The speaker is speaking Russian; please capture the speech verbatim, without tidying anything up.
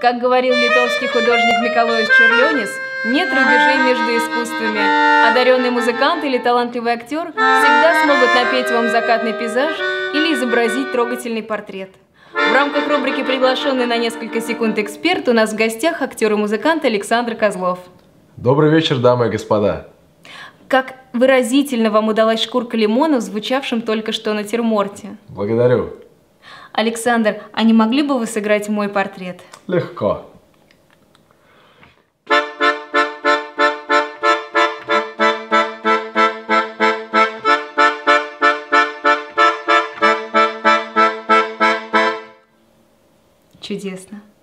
Как говорил литовский художник Миколоис Čiurlionis, нет рубежей между искусствами. Одаренный музыкант или талантливый актер всегда смогут напеть вам закатный пейзаж или изобразить трогательный портрет. В рамках рубрики «Приглашенный на несколько секунд эксперт» у нас в гостях актер и музыкант Александр Козлов. Добрый вечер, дамы и господа. Как выразительно вам удалась шкурка лимона в звучавшем только что натюрморте. Благодарю. Александр, а не могли бы вы сыграть мой портрет? Легко. Чудесно.